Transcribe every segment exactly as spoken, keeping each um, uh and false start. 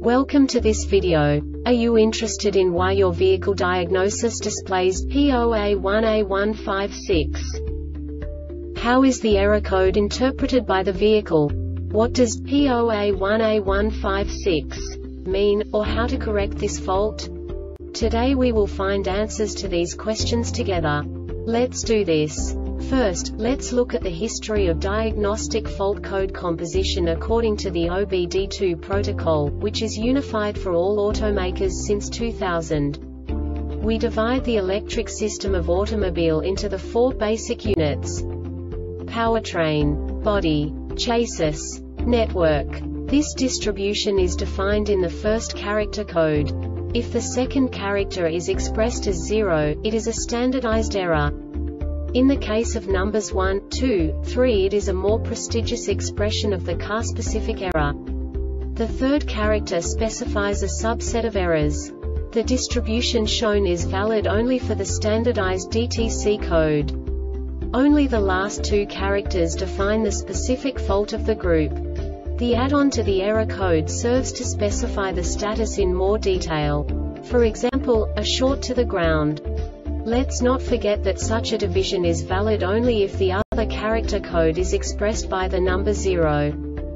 Welcome to this video. Are you interested in why your vehicle diagnosis displays P zero A one A one five six? How is the error code interpreted by the vehicle? What does P zero A one A one five six mean, or how to correct this fault? Today we will find answers to these questions together. Let's do this. First, let's look at the history of diagnostic fault code composition according to the O B D two protocol, which is unified for all automakers since two thousand. We divide the electric system of automobile into the four basic units: powertrain, body, chassis, network. This distribution is defined in the first character code. If the second character is expressed as zero, it is a standardized error. In the case of numbers one, two, three, it is a more prestigious expression of the car-specific error. The third character specifies a subset of errors. The distribution shown is valid only for the standardized D T C code. Only the last two characters define the specific fault of the group. The add-on to the error code serves to specify the status in more detail. For example, a short to the ground. Let's not forget that such a division is valid only if the other character code is expressed by the number zero.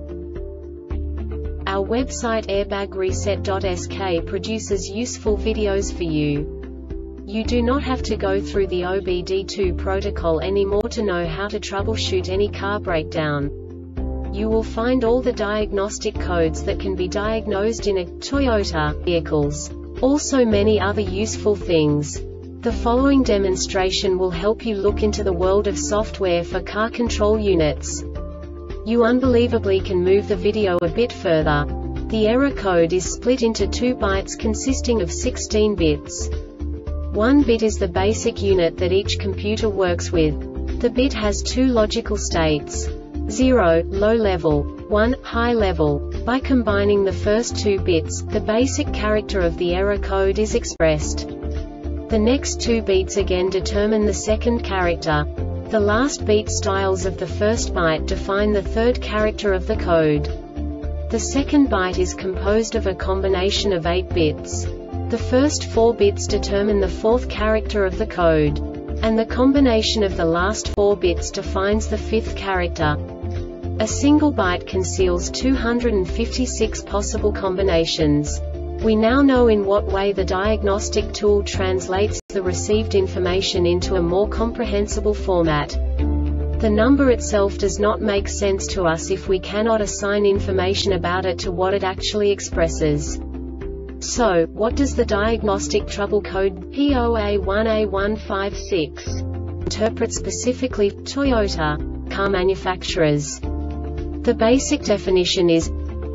Our website airbag reset dot S K produces useful videos for you. You do not have to go through the O B D two protocol anymore to know how to troubleshoot any car breakdown. You will find all the diagnostic codes that can be diagnosed in a Toyota vehicles. Also many other useful things. The following demonstration will help you look into the world of software for car control units. You unbelievably can move the video a bit further. The error code is split into two bytes consisting of sixteen bits. One bit is the basic unit that each computer works with. The bit has two logical states: zero, low level, one, high level. By combining the first two bits, the basic character of the error code is expressed. The next two beats again determine the second character. The last beat styles of the first byte define the third character of the code. The second byte is composed of a combination of eight bits. The first four bits determine the fourth character of the code. And the combination of the last four bits defines the fifth character. A single byte conceals two hundred fifty-six possible combinations. We now know in what way the diagnostic tool translates the received information into a more comprehensible format. The number itself does not make sense to us if we cannot assign information about it to what it actually expresses. So, what does the diagnostic trouble code P zero A one A one five six interpret specifically for Toyota car manufacturers? The basic definition is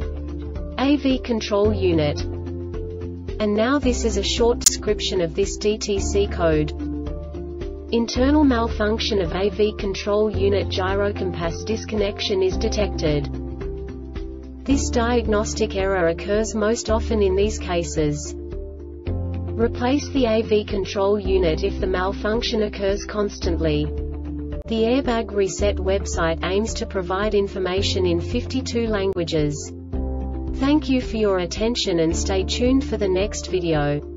A V control unit. And now this is a short description of this D T C code. Internal malfunction of A V control unit gyrocompass disconnection is detected. This diagnostic error occurs most often in these cases. Replace the A V control unit if the malfunction occurs constantly. The Airbag Reset website aims to provide information in fifty-two languages. Thank you for your attention and stay tuned for the next video.